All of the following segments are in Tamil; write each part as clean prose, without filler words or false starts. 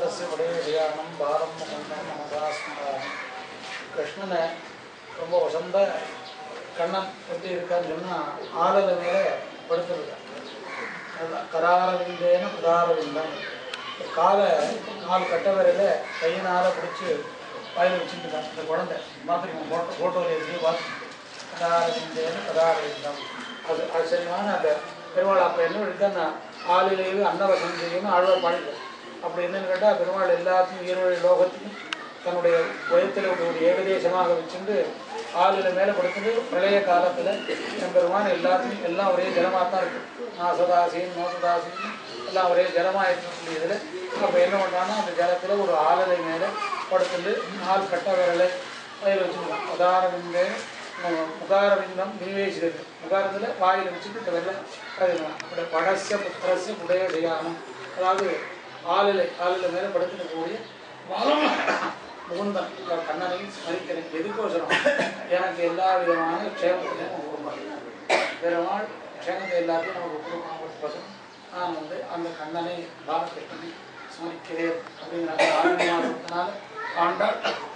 तस्य उदययानं बालं मुकुन्दं मनसास्मरामि கிருஷ்ணனை ரொம்ப வசந்த கண்ணன் எப்படி இருக்கான்னு சொன்னால் ஆளலை மேலே படுத்துருக்கான். கராரவிந்தேன புதாரவிந்தம் காலை நாலு கட்ட வரையில் கையினால் பிடிச்சி வாயில் வச்சுட்டுருக்கான். இந்த குழந்தை பார்த்துருக்கோம், ஃபோட்டோவில் எப்படி பார்த்து கராரவிந்தேன புதாரவிந்தம் அது ஆச்சரியமான அந்த பெருமாள். அப்போ என்ன இருக்குன்னா ஆளிலேயே அன்னவசம் செய்யணும் ஆழ்வார் பாடிட்டார். அப்படி என்னன்னு கேட்டால் பெருமாள் எல்லாத்தையும் ஈரோடு லோகத்தையும் தன்னுடைய உயரத்தில் ஒரு ஏகதேசமாக வச்சுட்டு ஆளில் மேலே படுத்துட்டு பிரளய காலத்தில் என் பெருமான் எல்லாத்தையும் எல்லாம் ஒரே ஜலமாக தான் இருக்குது. நாசதாசின் மோசதாசின் எல்லாம் ஒரே ஜலமாக இருக்கக்கூடியதில் அப்போ என்ன பண்ணுறான்னா அந்த ஜலத்தில் ஒரு ஆளலை மேலே படுத்துட்டு 4 கட்ட விரலை வயல் வச்சுருக்கோம். முகாரவிந்தம் நிவேசிதது முகாரத்தில் வாயில் வச்சுட்டு வெள்ளை கதைக்கலாம். அப்படி படசிய புத்திரசிய உடைய செய்யானம், அதாவது ஆளில் மேலே படுத்துக்கூடிய முகுந்தன் கண்ணனையும் ஸ்மரிக்கிறேன். எதுக்கோசரம் எனக்கு எல்லா விதமான க்ஷேமத்தையும் கொடுப்பாரு. பெருமாள் க்ஷேமத்தை எல்லாத்தையும் நமக்கு கொடுக்கணும். நான் அந்த கண்ணனை பாலகிருஷ்ணனை ஸ்மரிக்கிறேன் அப்படிங்கிறாங்க. ஆண்டு மாதத்தினால ஆண்டாள்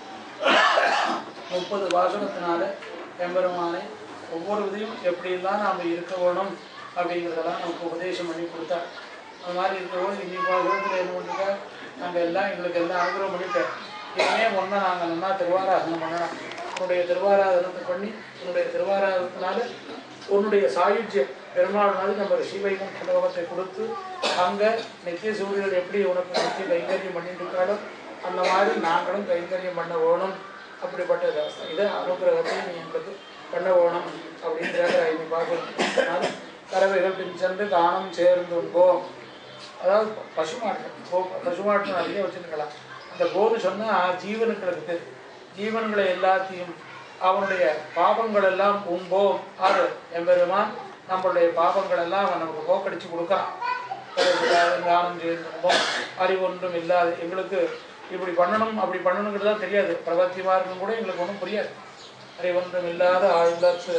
30 வாசகத்தினால எம்பெருமானை ஒவ்வொரு இதையும் எப்படிலாம் நாம் இருக்க வேணும் அப்படிங்கிறதெல்லாம் நமக்கு உபதேசம் பண்ணி கொடுத்தார். அந்த மாதிரி இருக்கிறபோது இன்னைக்கு வாசகத்தில் என்ன பண்ணிட்டா நாங்கள் எல்லாம் எங்களுக்கு எல்லாம் அனுகிரகம் பண்ணிட்டேன். இனிமே ஒன்றா நாங்கள் நல்லா திருவாராதனம் பண்ணலாம். உன்னுடைய திருவாராதனத்தை பண்ணி உன்னுடைய திருவாராதனத்தினால உன்னுடைய சாயுஜ்யம் பெருமாள்னாலும் நம்ம ஸ்ரீவைகுண்ட லோகத்தை கொடுத்து அங்கே நித்திய சூரியர்கள் எப்படி உனக்கு நித்திய கைங்கரியம் பண்ணிட்டு இருக்காளோ அந்த மாதிரி நாங்களும் கைங்கரியம் பண்ண வேணும். அப்படிப்பட்ட இதை அனுகிரகத்தை நீ எங்களுக்கு பண்ண வேணும் அப்படின்னு கேட்குற பார்க்கணும். கறவைகள் பின் சென்று காணம் சேர்ந்து உண்போம். அதாவது பசுமாட்டு நிறைய வச்சுருக்கலாம். அந்த கோன்னு சொன்னால் ஜீவனுக்களுக்கு ஜீவன்களை எல்லாத்தையும் அவனுடைய பாபங்கள் எல்லாம் உண்போம். ஆறு எம்பெருமான் நம்மளுடைய பாபங்கள் எல்லாம் அவன் நமக்கு போக்கடிச்சு கொடுக்குறான். காணம் சேர்ந்து உண்போம். அறிவொன்றும் இல்லாது எங்களுக்கு இப்படி பண்ணணும் அப்படி பண்ணணுங்கிறது தான் தெரியாது. பிரபத்தியமாக இருக்கும் கூட எங்களுக்கு ஒன்றும் புரியாது. அறிவொன்றும் இல்லாத ஆயுளத்து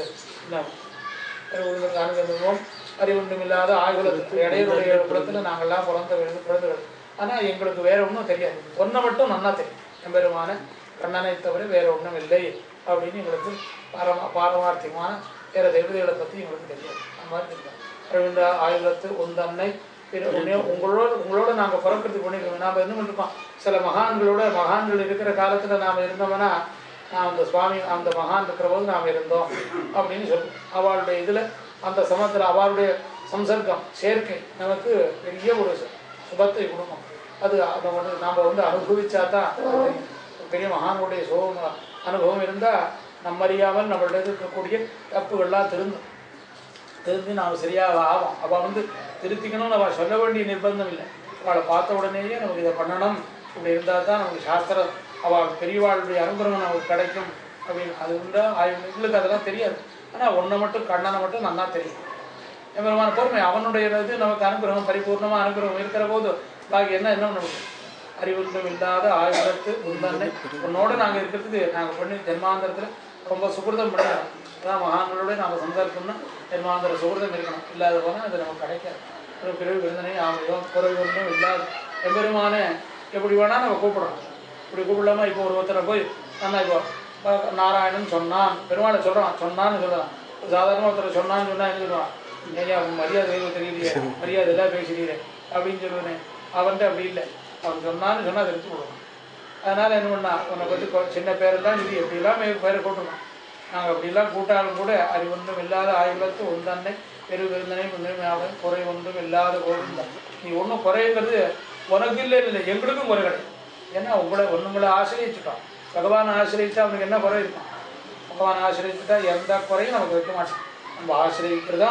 அணுகுவோம். அறிவொன்றும் இல்லாத ஆயுளத்து இடையருடைய குலத்தில் நாங்கள்லாம் பிறந்தவர்கள். ஆனால் எங்களுக்கு வேற ஒன்றும் தெரியாது. ஒன்றை மட்டும் நன்னா தெரியும், எம்பெருமான கண்ணனை தவிர வேற ஒன்றும் இல்லை அப்படின்னு எங்களுக்கு பாரமார்த்தியமான வேற தெய்வதைகளை பற்றி எங்களுக்கு தெரியாது. அந்த மாதிரி தெரியும். அறிவிந்த ஆயுளத்து உந்தன்னை உங்களோட நாங்கள் பிறக்கிறதுக்கு பண்ணிருக்கோம். நாம் என்ன பண்ணிருக்கோம், சில மகான்கள் இருக்கிற காலத்தில் நாம் இருந்தோம்னா நான் அந்த சுவாமி அந்த மகான் இருக்கிற போது நாம் இருந்தோம் அப்படின்னு சொல்லுவோம். அவளுடைய இதில் அந்த சமயத்தில் அவளுடைய சம்சர்க்கம் சேர்க்கை நமக்கு பெரிய ஒரு சுபத்தை கொடுக்கும். அது நாம் அனுபவிச்சா தான் பெரிய மகான்களுடைய அனுபவம் இருந்தால் நம்ம அறியாமல் நம்மள்ட இருக்கக்கூடிய தப்புகள்லாம் திருந்தி நாம் சரியாக ஆகும். அவள் திருத்திக்கணும்னு அவள் சொல்ல வேண்டிய நிர்பந்தம் இல்லை. அவளை பார்த்த உடனேயே நமக்கு இதை பண்ணணும் இப்படி இருந்தால் தான் நமக்கு சாஸ்திரம் அவள் பெரியவாளுடைய அனுகிரகம் நமக்கு கிடைக்கும் அப்படின்னு அது உண்டா. எங்களுக்கு அதெல்லாம் தெரியாது. ஆனால் ஒன்றை மட்டும் கண்ணனை மட்டும் நல்லா தெரியும். எம்பெருமான பொறுமை அவனுடைய இது நமக்கு அனுகிரகம் பரிபூர்ணமாக அனுகிரகம் இருக்கிற போது பாக்கி என்ன நமக்கு அறிவுன்றும் இல்லாத ஆயுதத்து உந்தன்னை உன்னோடு நாங்கள் இருக்கிறதுக்கு நாங்கள் பண்ணி ஜென்மாந்தரத்தில் ரொம்ப சுகிருதம் பண்ணணும். அதான் மகான்களோட நாம் சந்தர்ப்பம்னா ஜென்மாந்தர சுகிருதம் இருக்கணும். இல்லாத போனால் அது நமக்கு கிடைக்காது. ஒரு பிறகு விருந்தனை ஆகும் குறைவு ஒன்றும் இல்லாத எம்பெருமானே எப்படி வேணால் நம்ம கூப்பிடணும். இப்படி கூப்பிடலாமா? இப்போ ஒருத்தரை போய் நல்லா இப்போ நாராயணன் சொன்னான் பெருமாளை சொல்கிறான் சொன்னான்னு சொல்லலாம். சாதாரண ஒருத்தரை சொன்னான்னு சொன்னால் என்ன சொல்லுவான், ஐயா மரியாதை தெரியலையே மரியாதை எல்லாம் பேசுகிறீரே அப்படின்னு சொல்லுவேன். அவன்கிட்ட அப்படி இல்லை. அவன் சொன்னான்னு சொன்னால் அதை எடுத்து கொடுக்கணும். அதனால் என்ன பண்ணா உன்னை பற்றி சின்ன பேரெல்லாம் இது எப்படிலாம் பேரை கூட்டணும். நாங்கள் அப்படிலாம் கூட்டாலும் கூட அறிவொன்றும் இல்லாத ஆயுளத்து உந்தன்னை பெரு விருந்தனை முன்னுரிமையாக குறை ஒன்றும் இல்லாத கோவிந்தன். நீ ஒன்றும் குறைங்கிறது உனக்கு இல்லை எங்களுக்கும் குறை கிடையாது. ஏன்னா உங்களை ஆசிரியச்சுட்டோம். பகவானை ஆசிரியச்சா அவனுக்கு என்ன குறை இருக்கும்? பகவானை ஆசிரியச்சுட்டா எந்த குறையும் நமக்கு வைக்க மாட்டோம். நம்ம ஆசிரியக்கிறதா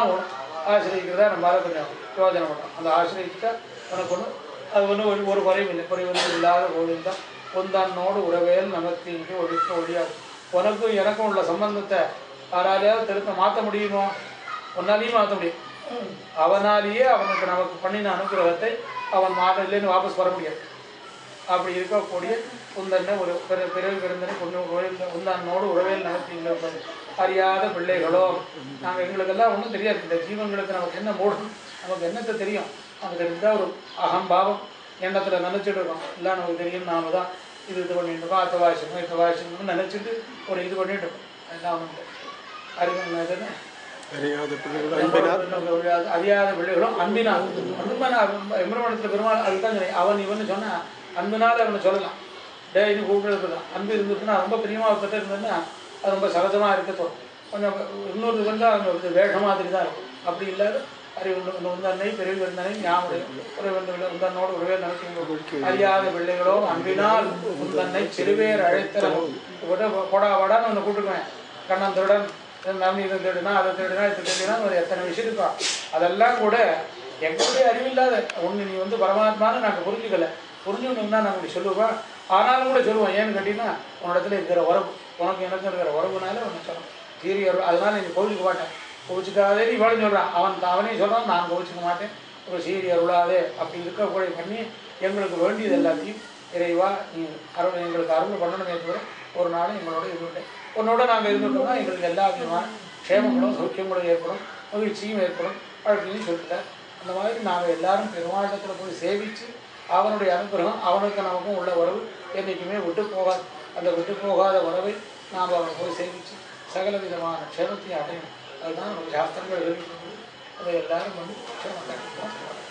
நம்மளால கொஞ்சம் பிரயோஜனம் பண்ணோம். அந்த ஆசிரியச்சுட்டா உனக்கு ஒன்று அது ஒன்றும் ஒரு குறையும் இல்லை. குறை ஒன்றும் இல்லாத கோவிந்தன் பொந்தானோடு உறவேல் நமக்கு இங்கே ஒழிக்க ஒழியாது. உனக்கும் எனக்கும் உள்ள சம்பந்தத்தை யாராலையாவது திருத்த மாற்ற முடியுமோ? ஒன்னாலையும் மாற்ற முடியும். அவனாலேயே அவனுக்கு நமக்கு பண்ணின அனுகிரகத்தை அவன் இல்லைன்னு வாபஸ் வர முடியாது. அப்படி இருக்கக்கூடிய உந்தன்னை ஒரு பிறகு விருந்தனை உந்தானோடு உறவேல் நமக்கு இங்கே அறியாத பிள்ளைகளோ நாங்கள் எங்களுக்கெல்லாம் ஒன்றும் தெரியாது. இந்த ஜீவன்களுக்கு நமக்கு என்ன மூடும் நமக்கு என்னத்தை தெரியும்? நமக்கு தெரிந்தால் ஒரு அகம்பாவம் எண்ணத்தில் நினச்சிட்டு இருக்கோம். இல்லை நமக்கு தெரியும் நாம தான் இது பண்ணிட்டு இருக்கோம், அத்தை வாசிக்கணும்னு நினச்சிட்டு ஒரு இது பண்ணிட்டு இருக்கோம். எல்லாம் வந்து அறிவுன்னு அறியாத பிள்ளைகளும் அன்பினால் எம்பெருமானத்தில் பெருமாள் அதுதான் அவன் இவன்னு சொன்னால் அன்பினால் அவனை சொல்லலாம். டேய்னு கூப்பிடுறது தான். அன்பு இருந்துச்சுன்னா ரொம்ப பிரியமாக ஒருத்தட்ட இருந்ததுன்னா அது ரொம்ப சகஜமாக இருக்க தோணும். கொஞ்சம் இன்னொரு வந்து அவங்க வேஷ மாதிரி தான் இருக்கும். அப்படி இல்லாத அறிவு உந்தன்னை பெரிய விருந்தனை ஞாபகம் உந்தன்னோடு உறவே நடத்தி அறியாத பிள்ளைகளோ அன்பினால் உந்தன்னை சிறுவேர் அழைத்தலும் போடா வாடான்னு ஒன்று கூப்பிட்டுக்குவேன். கண்ணன் திருடன் நவநீதம் தேடுனா அதை தேடுனா இது தேடினா ஒரு எத்தனை விஷயம் இருக்கா. அதெல்லாம் கூட எங்களுடைய அறிவில்லாத ஒன்று நீ வந்து பரமாத்மான்னு நாங்கள் புரிஞ்சுக்கல. புரிஞ்சுக்கணும்னா நாங்கள் இப்படி சொல்லுவோம். ஆனாலும் கூட சொல்லுவோம். ஏன்னு கேட்டிங்கன்னா உன்னிடத்துல இருக்கிற உறவு உனக்கு எனக்கு இருக்கிற உறவுனால ஒன்று சொல்லணும் சீரியர். அதனால நீ கோவிச்சுக்க மாட்டேன், கோவிச்சுக்காதே நீ இவ்வளோ சொல்கிறான். அவனே சொல்கிறான் நான் கோவிச்சுக்க மாட்டேன், ஒரு சீரியர் விடாதே அப்படி இருக்கக்கூடிய பண்ணி எங்களுக்கு வேண்டியது எல்லாத்தையும் இறைவா நீ எங்களுக்கு அருள் பண்ணணுமே தவிர ஒரு நாளும் எங்களோட இருந்தே உன்னோட நாங்கள் இருந்துட்டோம்னா எங்களுக்கு எல்லா விதமான க்ஷேமங்களும் சௌக்கியங்களும் ஏற்படும், மகிழ்ச்சியும் ஏற்படும், வாழ்க்கையும் சொல்லிட்டார். அந்த மாதிரி நாங்கள் எல்லாரும் பெருமாண்டத்தில் போய் சேவித்து அவனுடைய அனுகிரகம் அவனுக்கு நமக்கும் உள்ள உறவு என்றைக்குமே விட்டு போகாது. அந்த விட்டு போகாத உறவை நாம் அவனை போய் சேவித்து சகல விதமான க்ஷேமத்தையும் அடையும். அதுதான் நம்ம சாஸ்திரங்கள் எழுதிட்டு அதை எல்லாரும் வந்து க்ஷேமம் கண்டிப்பாக